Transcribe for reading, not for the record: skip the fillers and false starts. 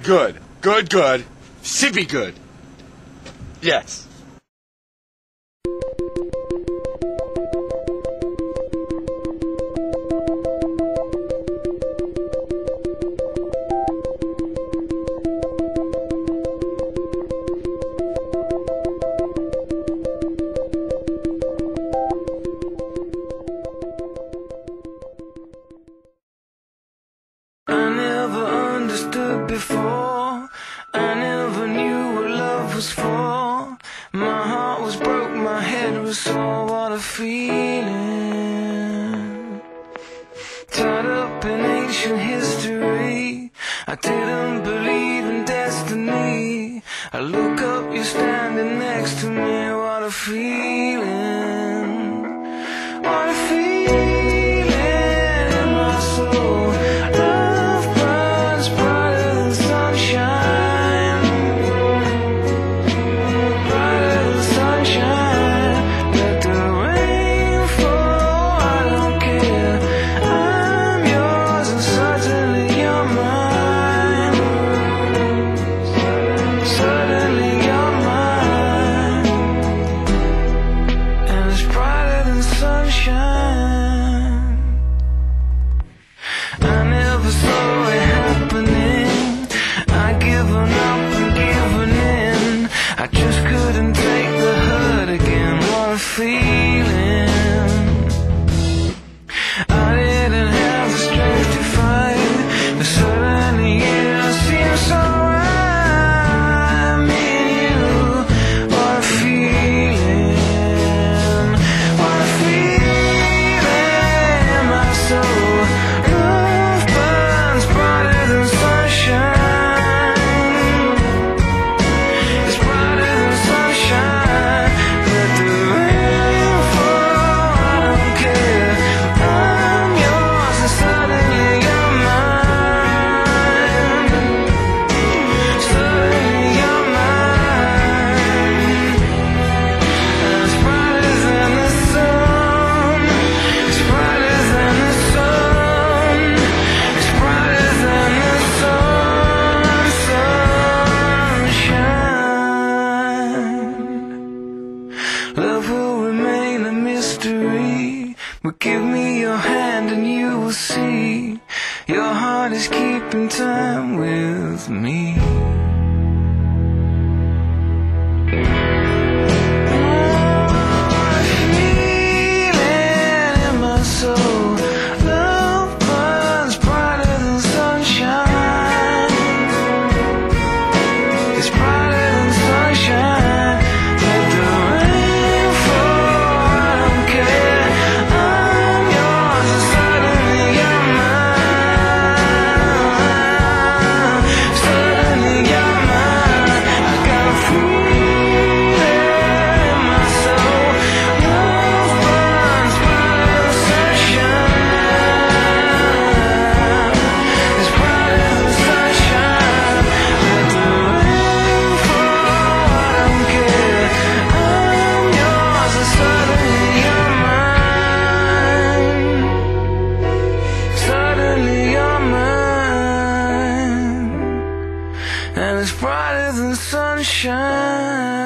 Good. Good, good. Sippy good. Yes. I never understood before. I never knew what love was for. My heart was broke, my head was sore. What a feeling. Tied up in ancient history. I didn't believe in destiny. I look up, you're standing next to me. What a feeling. What a feeling in my soul. I just couldn't take the hurt again. What a feeling. I didn't have the strength to fight, but suddenly it seems so right. Me and you. What a feeling. What a feeling in my soul. Love burns brighter than sunshine. Love will remain a mystery, but give me your hand and you will see. Your heart is keeping time with me. And it's brighter than sunshine.